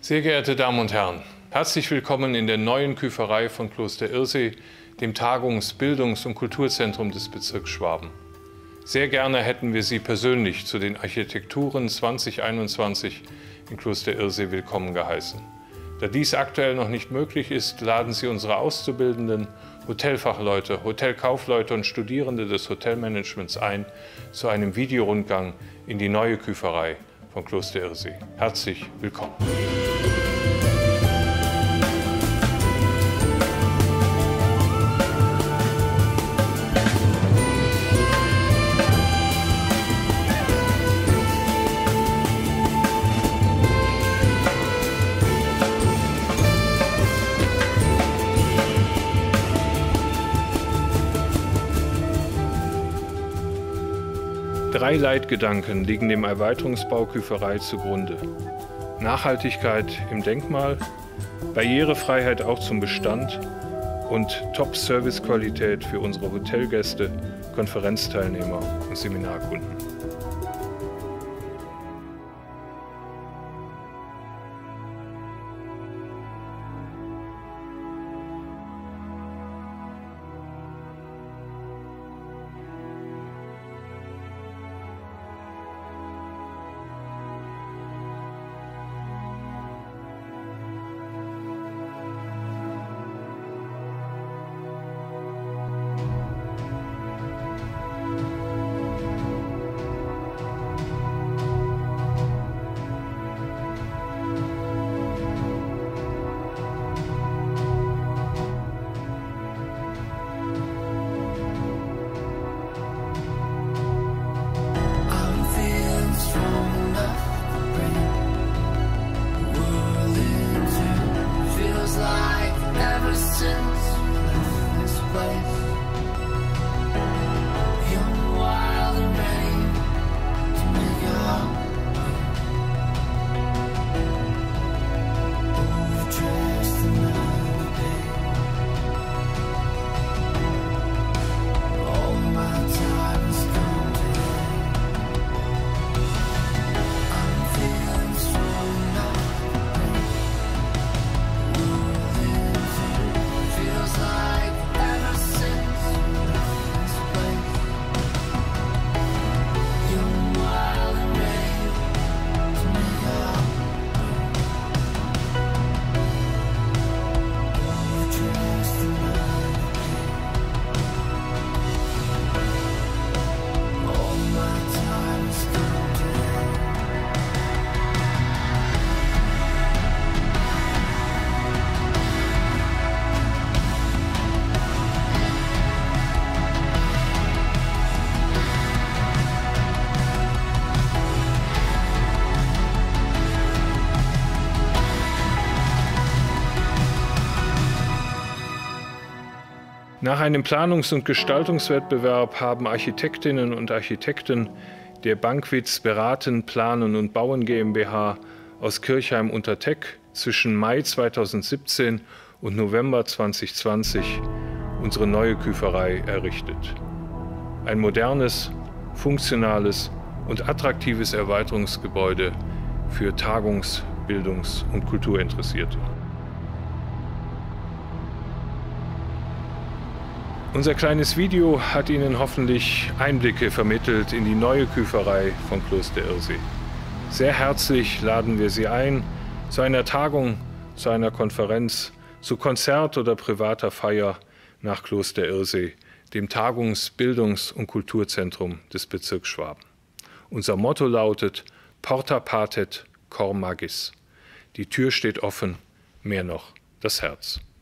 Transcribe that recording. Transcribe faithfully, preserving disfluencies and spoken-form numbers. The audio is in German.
Sehr geehrte Damen und Herren, herzlich willkommen in der neuen Küferei von Kloster Irsee, dem Tagungs-, Bildungs- und Kulturzentrum des Bezirks Schwaben. Sehr gerne hätten wir Sie persönlich zu den Architekturen zweitausendeinundzwanzig in Kloster Irsee willkommen geheißen. Da dies aktuell noch nicht möglich ist, laden Sie unsere Auszubildenden, Hotelfachleute, Hotelkaufleute und Studierende des Hotelmanagements ein zu einem Videorundgang in die neue Küferei von Kloster Irsee. Herzlich willkommen. Drei Leitgedanken liegen dem Erweiterungsbau Küferei zugrunde. Nachhaltigkeit im Denkmal, Barrierefreiheit auch zum Bestand und Top-Service-Qualität für unsere Hotelgäste, Konferenzteilnehmer und Seminarkunden. Nach einem Planungs- und Gestaltungswettbewerb haben Architektinnen und Architekten der Bankwitz Beraten, Planen und Bauen GmbH aus Kirchheim unter Teck zwischen Mai zweitausendsiebzehn und November zweitausendzwanzig unsere neue Küferei errichtet. Ein modernes, funktionales und attraktives Erweiterungsgebäude für Tagungs-, Bildungs- und Kulturinteressierte. Unser kleines Video hat Ihnen hoffentlich Einblicke vermittelt in die neue Küferei von Kloster Irsee. Sehr herzlich laden wir Sie ein zu einer Tagung, zu einer Konferenz, zu Konzert oder privater Feier nach Kloster Irsee, dem Tagungs-, Bildungs- und Kulturzentrum des Bezirks Schwaben. Unser Motto lautet Porta patet cor magis. Die Tür steht offen, mehr noch das Herz.